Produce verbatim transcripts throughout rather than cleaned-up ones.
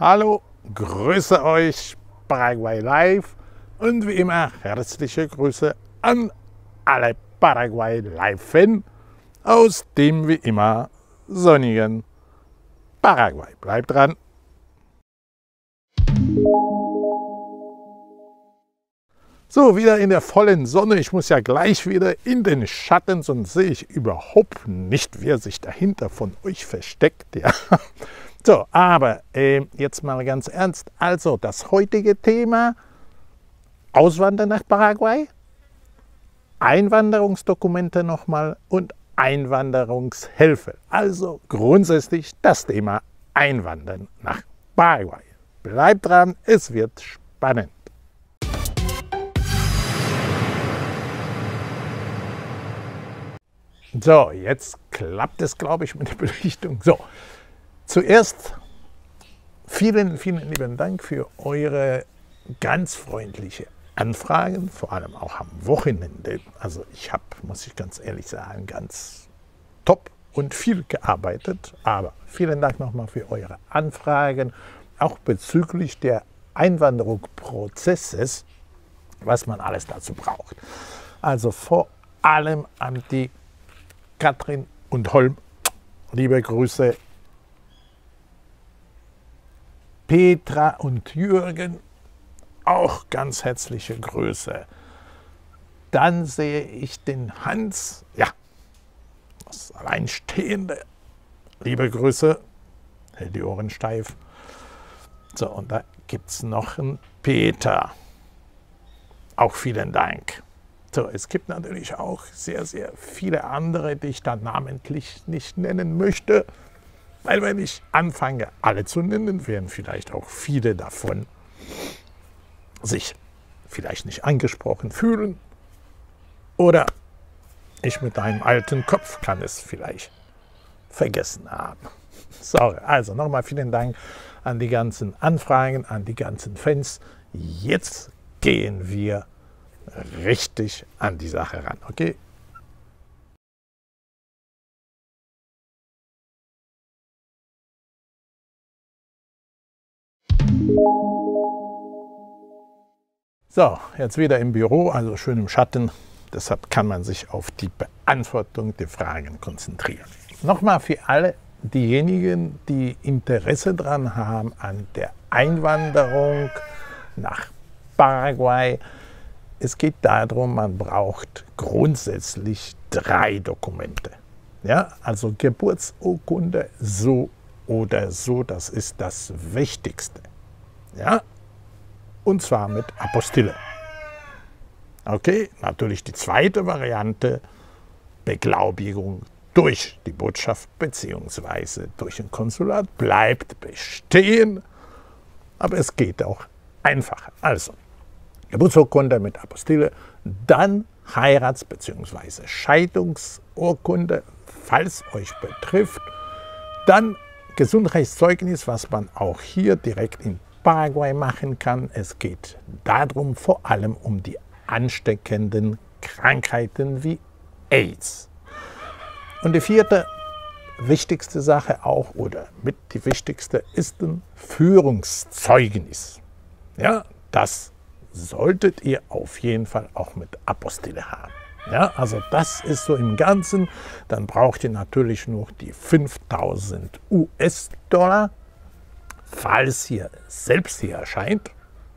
Hallo, grüße euch, Paraguay Live und wie immer herzliche Grüße an alle Paraguay Live-Fans aus dem wie immer sonnigen Paraguay. Bleibt dran! So, wieder in der vollen Sonne. Ich muss ja gleich wieder in den Schatten, sonst sehe ich überhaupt nicht, wer sich dahinter von euch versteckt. Ja. So, aber äh, jetzt mal ganz ernst. Also, das heutige Thema: Auswandern nach Paraguay, Einwanderungsdokumente nochmal und Einwanderungshilfe. Also grundsätzlich das Thema Einwandern nach Paraguay. Bleibt dran, es wird spannend. So, jetzt klappt es, glaube ich, mit der Belichtung. So, zuerst vielen, vielen lieben Dank für eure ganz freundliche Anfragen, vor allem auch am Wochenende. Also ich habe, muss ich ganz ehrlich sagen, ganz top und viel gearbeitet. Aber vielen Dank nochmal für eure Anfragen, auch bezüglich der Einwanderungsprozesses, was man alles dazu braucht. Also vor allem an die Katrin und Holm, liebe Grüße. Petra und Jürgen, auch ganz herzliche Grüße. Dann sehe ich den Hans, ja, das Alleinstehende, liebe Grüße, hält die Ohren steif. So, und da gibt es noch einen Peter, auch vielen Dank. So, es gibt natürlich auch sehr, sehr viele andere, die ich da namentlich nicht nennen möchte, weil wenn ich anfange, alle zu nennen, werden vielleicht auch viele davon sich vielleicht nicht angesprochen fühlen oder ich mit einem alten Kopf kann es vielleicht vergessen haben. Sorry, also nochmal vielen Dank an die ganzen Anfragen, an die ganzen Fans. Jetzt gehen wir richtig an die Sache ran, okay? So, jetzt wieder im Büro, also schön im Schatten. Deshalb kann man sich auf die Beantwortung der Fragen konzentrieren. Nochmal für alle diejenigen, die Interesse daran haben an der Einwanderung nach Paraguay. Es geht darum, man braucht grundsätzlich drei Dokumente. Ja, also Geburtsurkunde, so oder so, das ist das Wichtigste. Ja, und zwar mit Apostille. Okay, natürlich die zweite Variante, Beglaubigung durch die Botschaft bzw. durch ein Konsulat, bleibt bestehen, aber es geht auch einfacher. Also, Geburtsurkunde mit Apostille, dann Heirats- bzw. Scheidungsurkunde, falls euch betrifft, dann Gesundheitszeugnis, was man auch hier direkt in Paraguay machen kann. Es geht darum, vor allem um die ansteckenden Krankheiten wie AIDS. Und die vierte wichtigste Sache auch, oder mit die wichtigste, ist ein Führungszeugnis. Ja, das solltet ihr auf jeden Fall auch mit Apostille haben. Ja, also das ist so im Ganzen. Dann braucht ihr natürlich noch die fünftausend US-Dollar, falls ihr selbst hier erscheint.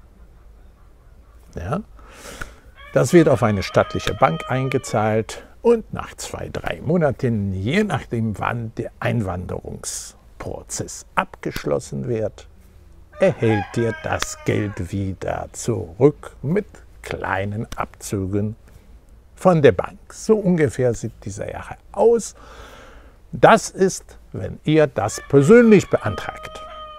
Ja, das wird auf eine staatliche Bank eingezahlt und nach zwei, drei Monaten, je nachdem wann der Einwanderungsprozess abgeschlossen wird, erhält ihr das Geld wieder zurück mit kleinen Abzügen von der Bank. So ungefähr sieht diese Sache aus. Das ist, wenn ihr das persönlich beantragt.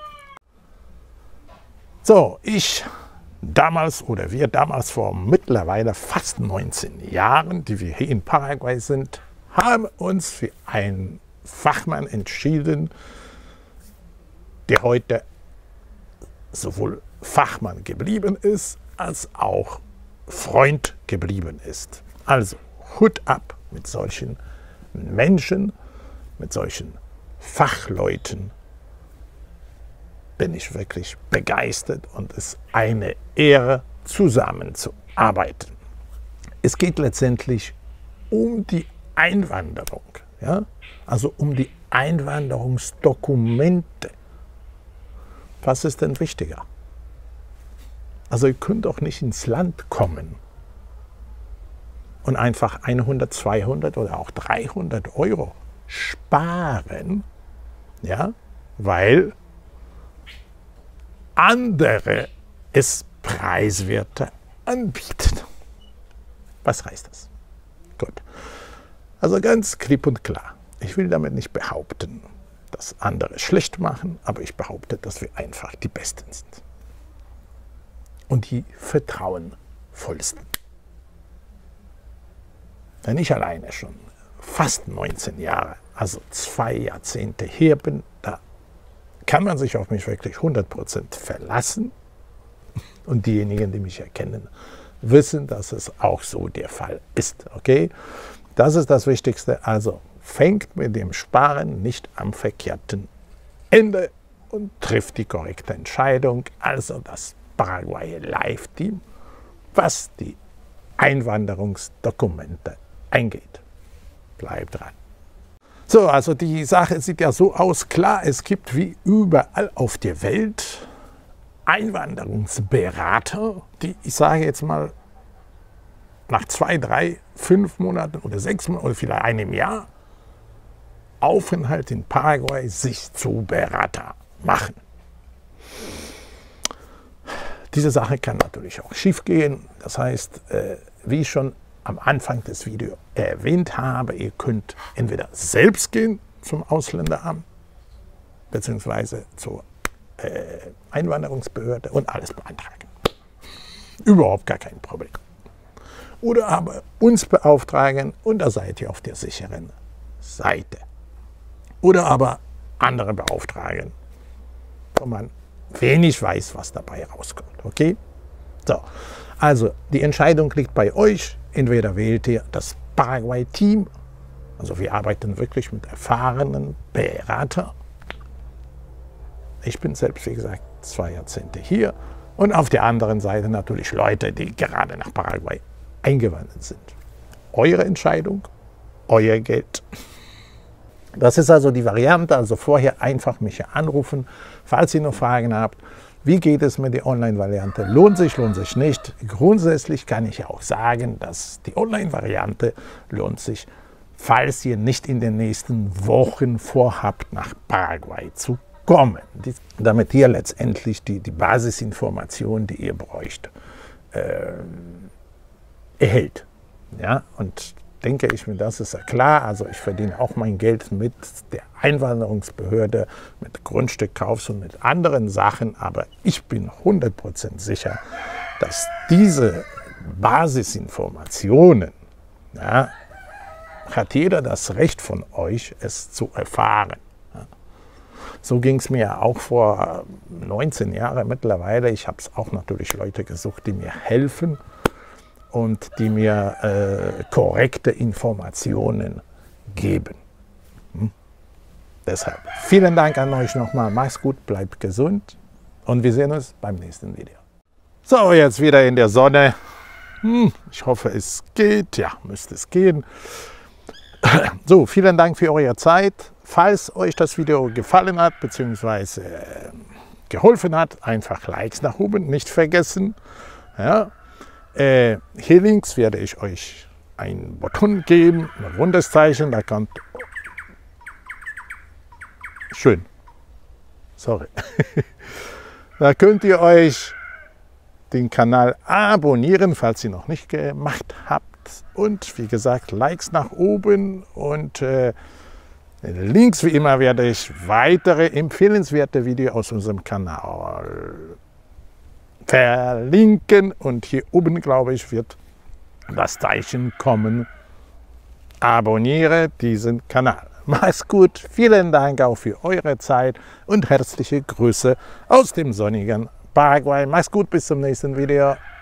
So, ich damals oder wir damals vor mittlerweile fast neunzehn Jahren, die wir hier in Paraguay sind, haben uns für einen Fachmann entschieden, der heute sowohl Fachmann geblieben ist, als auch Freund geblieben ist. Also Hut ab mit solchen Menschen, mit solchen Fachleuten, bin ich wirklich begeistert und es ist eine Ehre, zusammenzuarbeiten. Es geht letztendlich um die Einwanderung, ja? Also um die Einwanderungsdokumente. Was ist denn wichtiger? Also ihr könnt doch nicht ins Land kommen und einfach hundert, zweihundert oder auch dreihundert Euro sparen, ja, weil andere es preiswerter anbieten. Was heißt das? Gut. Also ganz klipp und klar. Ich will damit nicht behaupten, dass andere schlecht machen, aber ich behaupte, dass wir einfach die Besten sind. Und die vertrauenvollsten. Wenn ich alleine schon fast neunzehn Jahre, also zwei Jahrzehnte her bin, da kann man sich auf mich wirklich hundert Prozent verlassen. Und diejenigen, die mich erkennen, wissen, dass es auch so der Fall ist. Okay? Das ist das Wichtigste. Also fängt mit dem Sparen nicht am verkehrten Ende und trifft die korrekte Entscheidung. Also das Paraguay Live Team, was die Einwanderungsdokumente eingeht. Bleibt dran. So, also die Sache sieht ja so aus. Klar, es gibt wie überall auf der Welt Einwanderungsberater, die, ich sage jetzt mal, nach zwei, drei, fünf Monaten oder sechs Monaten oder vielleicht einem Jahr Aufenthalt in Paraguay sich zu Berater machen. Diese Sache kann natürlich auch schief gehen. Das heißt, äh, wie ich schon am Anfang des Videos erwähnt habe, ihr könnt entweder selbst gehen zum Ausländeramt beziehungsweise zur äh, Einwanderungsbehörde und alles beantragen. Überhaupt gar kein Problem. Oder aber uns beauftragen und da seid ihr auf der sicheren Seite. Oder aber andere beauftragen, wo man wenig weiß, was dabei rauskommt. Okay? So, also die Entscheidung liegt bei euch. Entweder wählt ihr das Paraguay-Team, also wir arbeiten wirklich mit erfahrenen Beratern. Ich bin selbst, wie gesagt, zwei Jahrzehnte hier. Und auf der anderen Seite natürlich Leute, die gerade nach Paraguay eingewandert sind. Eure Entscheidung, euer Geld. Das ist also die Variante, also vorher einfach mich anrufen, falls ihr noch Fragen habt. Wie geht es mit der Online-Variante? Lohnt sich, lohnt sich nicht? Grundsätzlich kann ich auch sagen, dass die Online-Variante lohnt sich, falls ihr nicht in den nächsten Wochen vorhabt, nach Paraguay zu kommen. Damit ihr letztendlich die, die Basisinformationen, die ihr bräucht, äh, erhält. Ja? Und denke ich mir, das ist ja klar. Also ich verdiene auch mein Geld mit der Einwanderungsbehörde, mit Grundstückkaufs und mit anderen Sachen. Aber ich bin hundert Prozent sicher, dass diese Basisinformationen, ja, hat jeder das Recht von euch, es zu erfahren. Ja. So ging es mir ja auch vor neunzehn Jahren mittlerweile. Ich habe es auch natürlich Leute gesucht, die mir helfen und die mir äh, korrekte Informationen geben. Hm? Deshalb vielen Dank an euch nochmal. Macht's gut, bleibt gesund und wir sehen uns beim nächsten Video. So, jetzt wieder in der Sonne. Hm, ich hoffe, es geht. Ja, müsste es gehen. So, vielen Dank für eure Zeit. Falls euch das Video gefallen hat bzw. Äh, geholfen hat, einfach Likes nach oben nicht vergessen. Ja. Äh, hier links werde ich euch einen Button geben, ein rundes Zeichen, da kommt, schön, sorry, da könnt ihr euch den Kanal abonnieren, falls ihr noch nicht gemacht habt und wie gesagt, Likes nach oben und äh, links wie immer werde ich weitere empfehlenswerte Videos aus unserem Kanal verlinken und hier oben, glaube ich, wird das Zeichen kommen. Abonniere diesen Kanal. Mach's gut, vielen Dank auch für eure Zeit und herzliche Grüße aus dem sonnigen Paraguay. Mach's gut, bis zum nächsten Video.